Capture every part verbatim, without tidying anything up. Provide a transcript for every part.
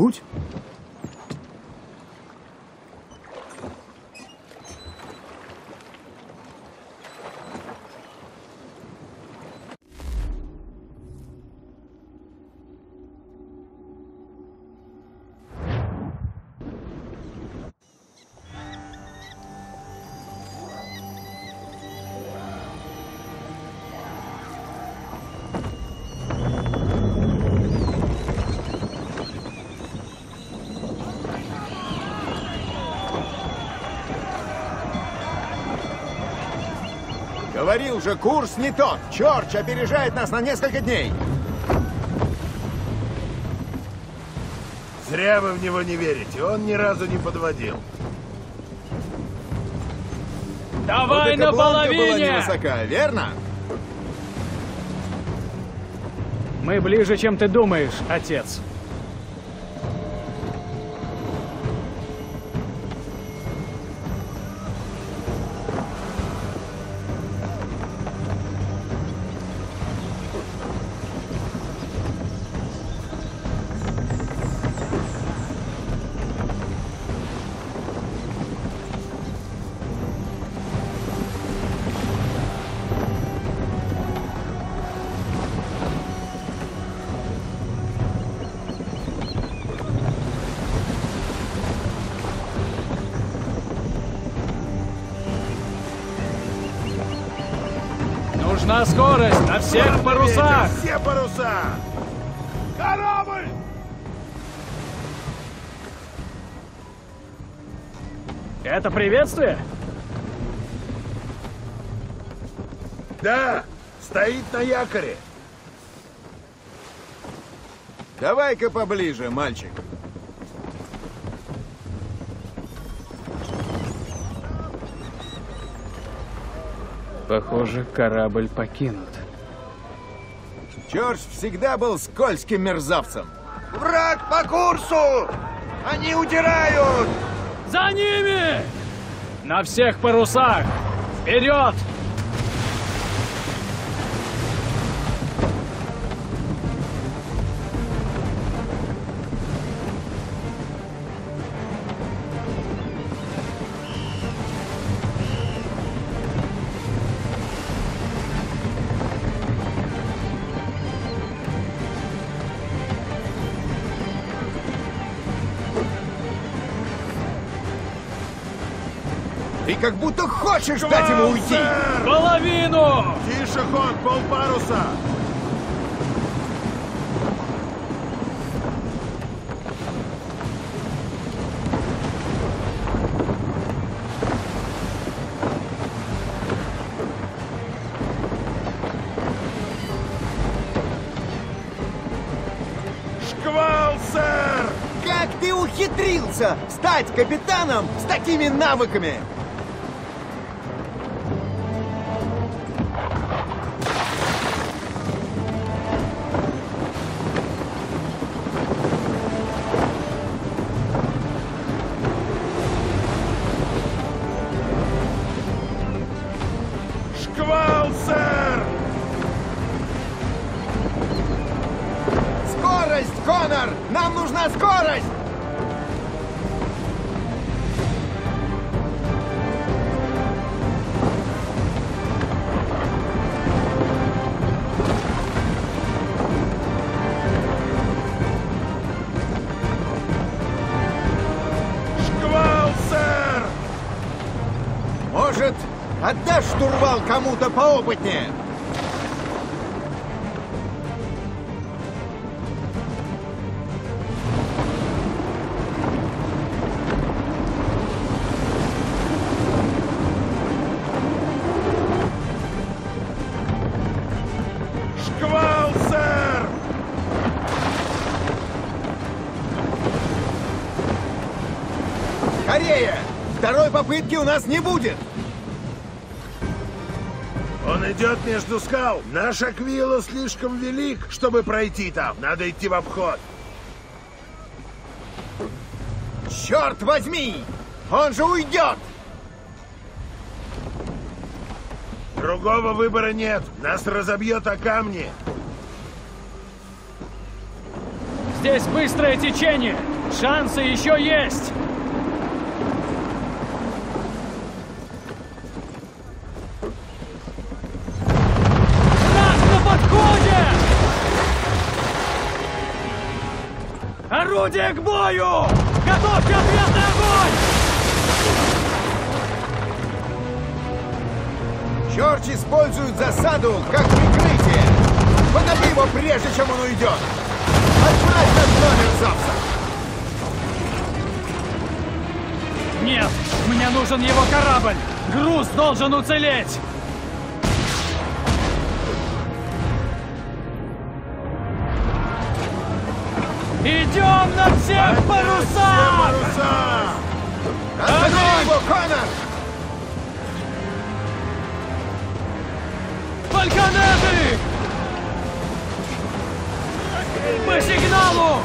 что-нибудь? Говорил же, курс не тот. Чёрч опережает нас на несколько дней. Зря вы в него не верите. Он ни разу не подводил. Давай вот на половине! Была невысока, верно? Мы ближе, чем ты думаешь, отец. Нужна скорость на всех парусах! Все паруса! Корабль! Это приветствие? Да, стоит на якоре. Давай-ка поближе, мальчик. Похоже, корабль покинут. Чёрч всегда был скользким мерзавцем. Враг по курсу! Они удирают! За ними! На всех парусах! Вперед! Ты как будто хочешь дать ему уйти! Половину! Тише ход, полпаруса! Шквал, сэр! Как ты ухитрился стать капитаном с такими навыками? Шквал, сэр! Скорость, Конор! Нам нужна скорость! Шквал, сэр! Может, отдашь штурвал кому-то поопытнее? Шквал, сэр! Скорее! Второй попытки у нас не будет! Он идет между скал. Наш Аквило слишком велик, чтобы пройти там. Надо идти в обход. Черт возьми! Он же уйдет! Другого выбора нет. Нас разобьет о камни. Здесь быстрое течение! Шансы еще есть! Нас на подходе! Орудие к бою! Готовьте ответный огонь! Чёрч использует засаду как прикрытие. Подоби его, прежде чем он уйдет. Отправь на дно мерзавца. Нет, мне нужен его корабль! Груз должен уцелеть! Идем на всех парусах! Паруса! Останови его, Коннор! Фальконеты! По сигналу!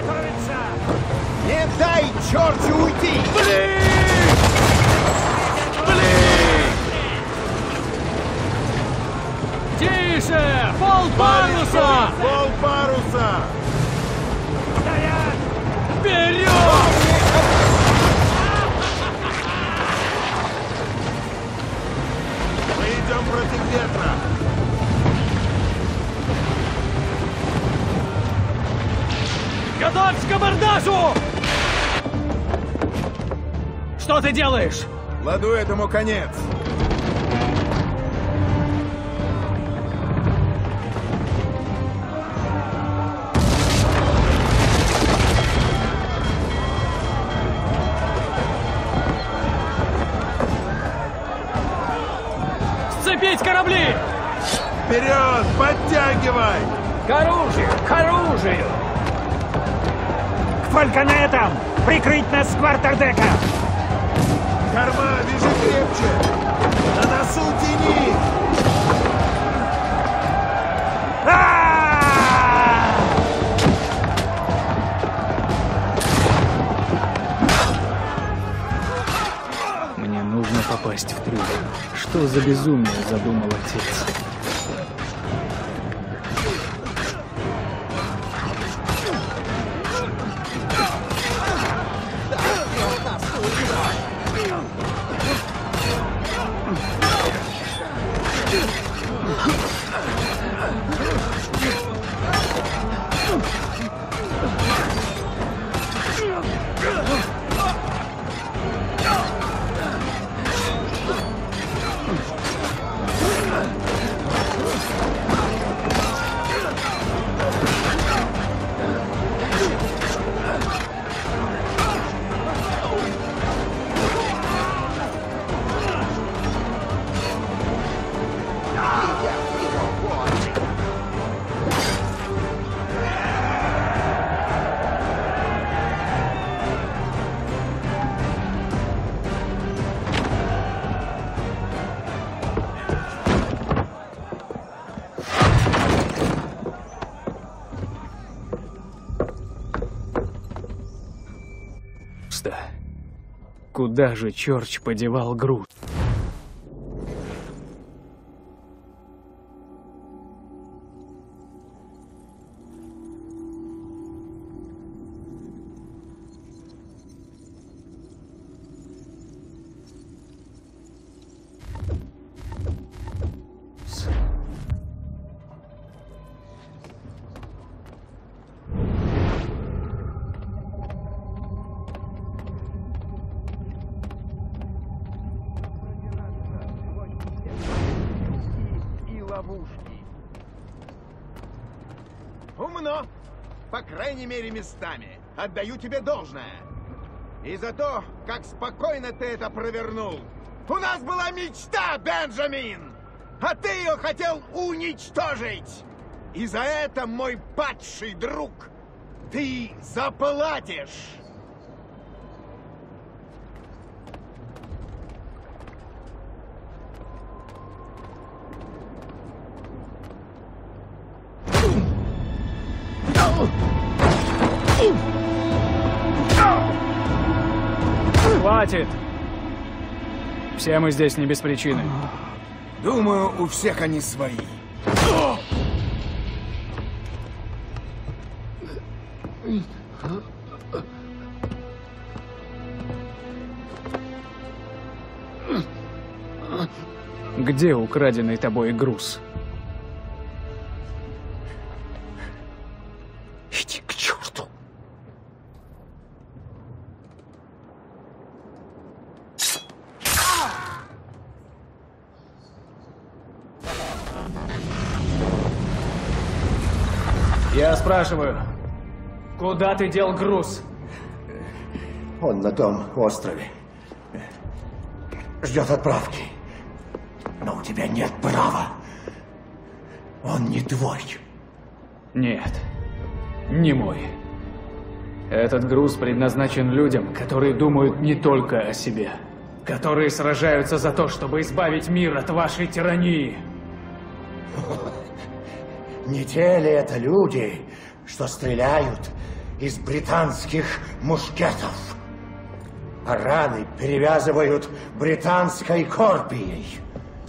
Не дай Чёрчу уйти! Блин! Блин! Тише! Пол паруса! Пол паруса! Вперед! Мы идем против ветра! Готовься к абордажу! Что ты делаешь? Кладу этому конец. Сцепить корабли! Вперед! Подтягивай! К оружию! К оружию! К фальконетам! Прикрыть нас с квартердека! Корма, вяжи крепче! На носу тяни! А-а-а! Мне нужно попасть в трюм. Что за безумие задумал отец? Куда же Чёрч подевал груз? Умно. По крайней мере, местами. Отдаю тебе должное. И за то, как спокойно ты это провернул. У нас была мечта, Бенджамин! А ты ее хотел уничтожить! И за это, мой падший друг, ты заплатишь! Хватит! Все мы здесь не без причины. Думаю, у всех они свои. Где украденный тобой груз? Иди к черту. Я спрашиваю, куда ты дел груз? Он на том острове. Ждет отправки. Но у тебя нет права. Он не твой. Нет, не мой. Этот груз предназначен людям, которые думают не только о себе. Которые сражаются за то, чтобы избавить мир от вашей тирании. Не те ли это люди, что стреляют из британских мушкетов? А раны перевязывают британской корпией.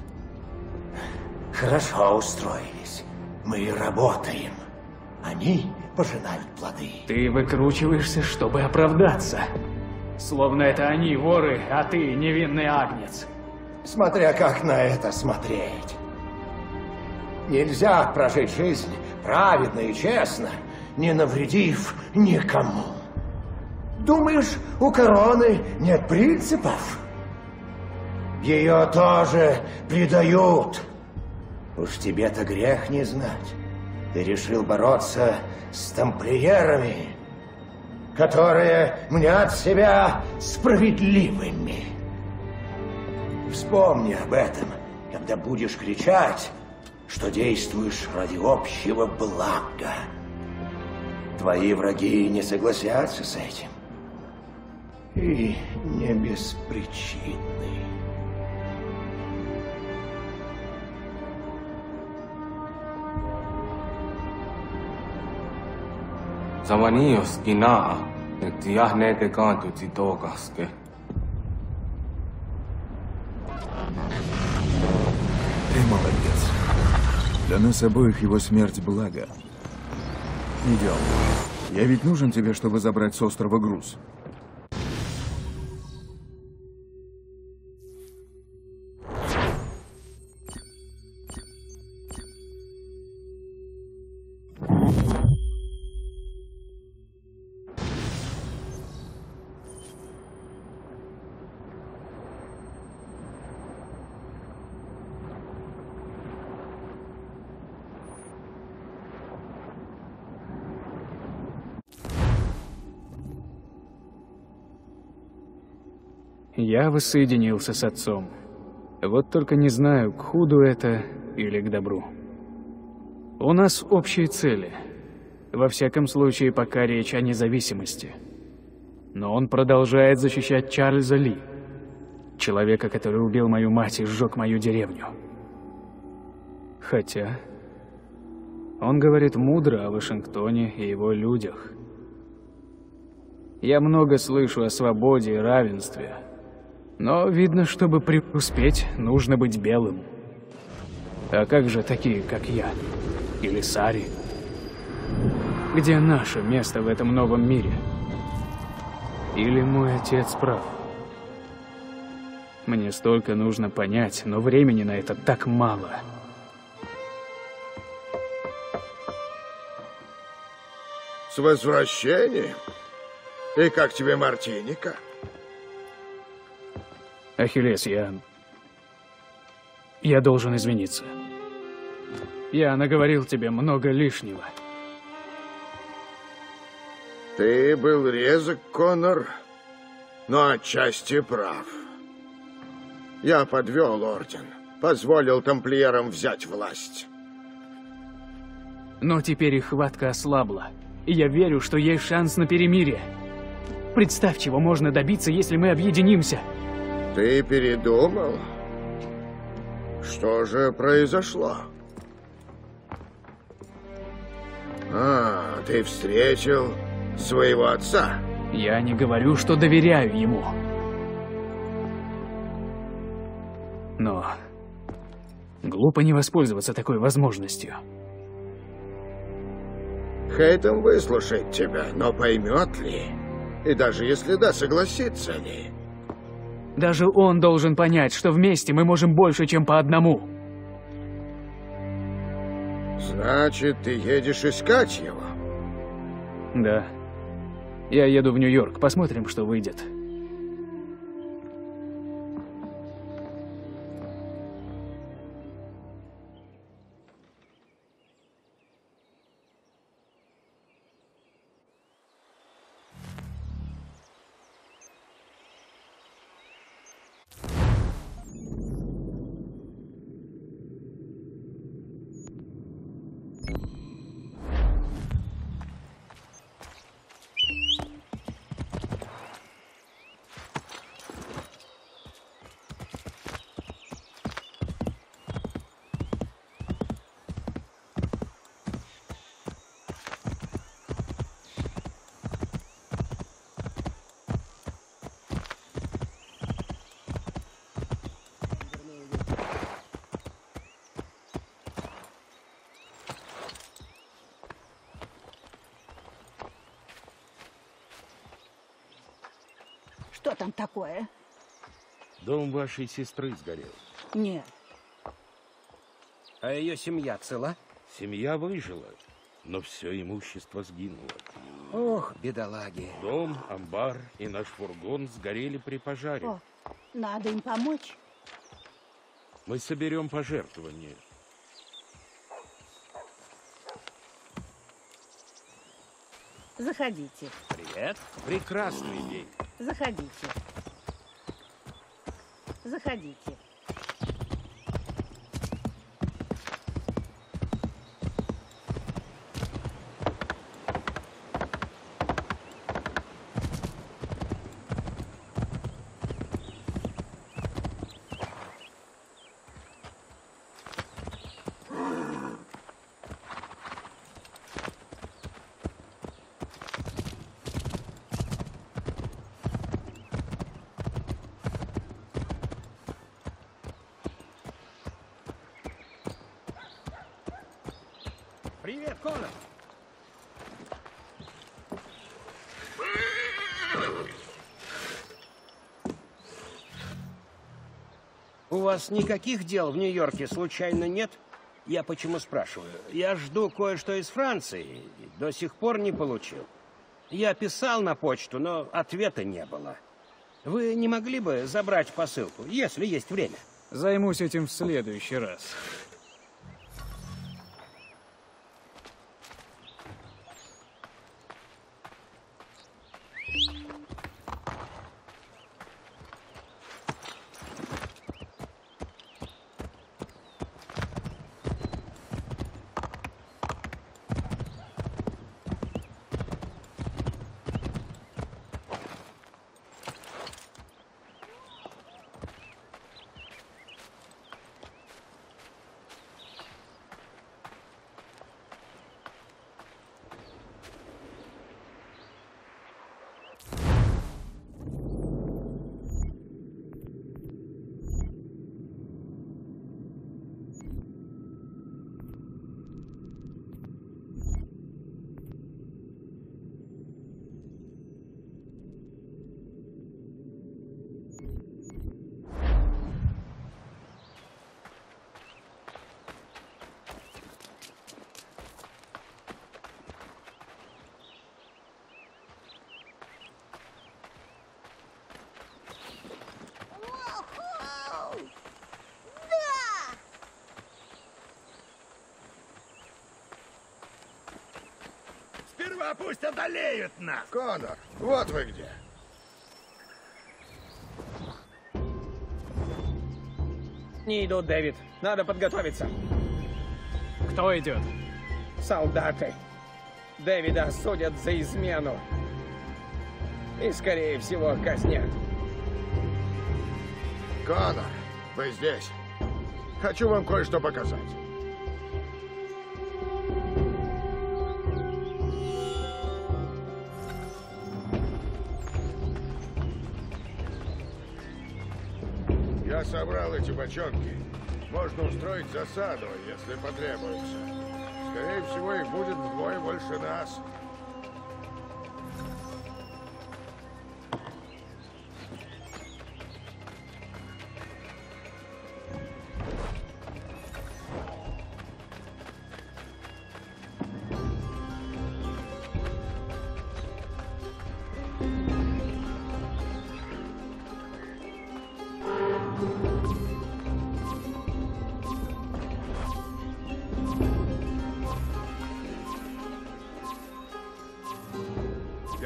Хорошо устроились. Мы работаем. Они пожинают плоды. Ты выкручиваешься, чтобы оправдаться. Словно это они воры, а ты невинный агнец. Смотря как на это смотреть. Нельзя прожить жизнь праведно и честно, не навредив никому. Думаешь, у короны нет принципов? Ее тоже предают. Уж тебе-то грех не знать. Ты решил бороться с тамплиерами, которые мнят себя справедливыми. Вспомни об этом, когда будешь кричать, что действуешь ради общего блага. Твои враги не согласятся с этим. И не без причины. Заваниos кинаа, että jahneete kaantuti tookaske. Ты молодец. Для нас обоих его смерть благо. Идем. Я ведь нужен тебе, чтобы забрать с острова груз. Я воссоединился с отцом. Вот только не знаю, к худу это или к добру. У нас общие цели. Во всяком случае, пока речь о независимости. Но он продолжает защищать Чарльза Ли, человека, который убил мою мать и сжег мою деревню. Хотя он говорит мудро о Вашингтоне и его людях. Я много слышу о свободе и равенстве. Но видно, чтобы преуспеть, нужно быть белым. А как же такие, как я? Или Сари? Где наше место в этом новом мире? Или мой отец прав? Мне столько нужно понять, но времени на это так мало. С возвращением? И как тебе Мартиника? Ахиллес, я... Я должен извиниться. Я наговорил тебе много лишнего. Ты был резок, Коннор, но отчасти прав. Я подвел орден, позволил тамплиерам взять власть. Но теперь их хватка ослабла, и я верю, что есть шанс на перемирие. Представь, чего можно добиться, если мы объединимся. Ты передумал? Что же произошло? А, ты встретил своего отца? Я не говорю, что доверяю ему. Но глупо не воспользоваться такой возможностью. Хейтем выслушает тебя, но поймет ли? И даже если да, согласится ли? Даже он должен понять, что вместе мы можем больше, чем по одному. Значит, ты едешь искать его? Да. Я еду в Нью-Йорк. Посмотрим, что выйдет. Что там такое? Дом вашей сестры сгорел. Нет. А ее семья цела? Семья выжила, но все имущество сгинуло. Ох, бедолаги. Дом, амбар и наш фургон сгорели при пожаре. О, надо им помочь. Мы соберем пожертвования. Заходите. Привет. Прекрасный день. Заходите. Заходите. Привет, Конор. У вас никаких дел в Нью-Йорке случайно нет? Я почему спрашиваю? Я жду кое-что из Франции. До сих пор не получил. Я писал на почту, но ответа не было. Вы не могли бы забрать посылку, если есть время? Займусь этим в следующий раз. Сперва пусть одолеют нас! Конор, вот вы где. Не идут, Дэвид. Надо подготовиться. Кто идет? Солдаты. Дэвида осудят за измену. И, скорее всего, казнят. Конор, вы здесь. Хочу вам кое-что показать. Я собрал эти бочонки. Можно устроить засаду, если потребуется. Скорее всего, их будет вдвое больше нас.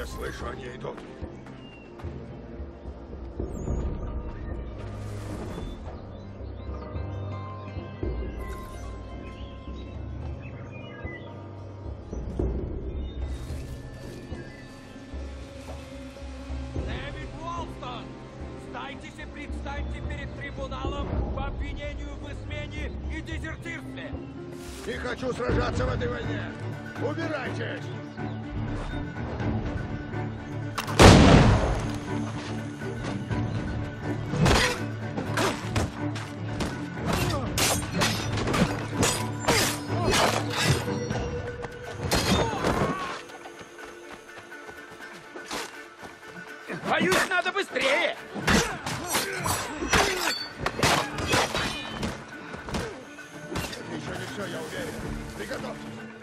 Я слышу, они идут. Дэвид Уолстон! Встайтесь и предстаньте перед трибуналом по обвинению в измене и дезертирстве! Не хочу сражаться в этой войне! Убирайтесь! Боюсь, надо быстрее! Это еще не все, я уверен. Приготовьтесь.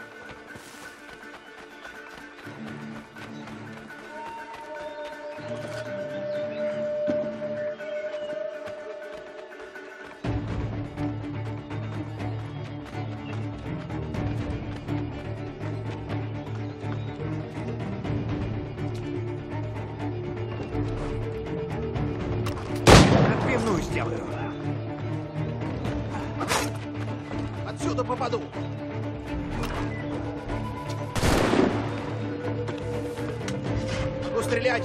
Отбивную сделаю. Отсюда попаду. Могу стрелять.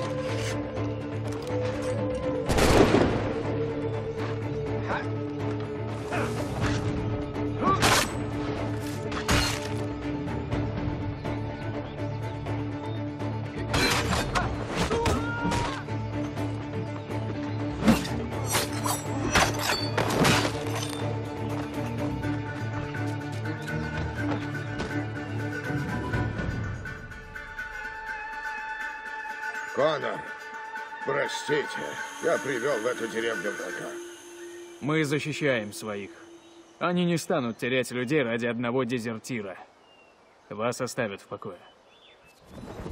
Конор, простите, я привел в эту деревню врага. Мы защищаем своих. Они не станут терять людей ради одного дезертира. Вас оставят в покое.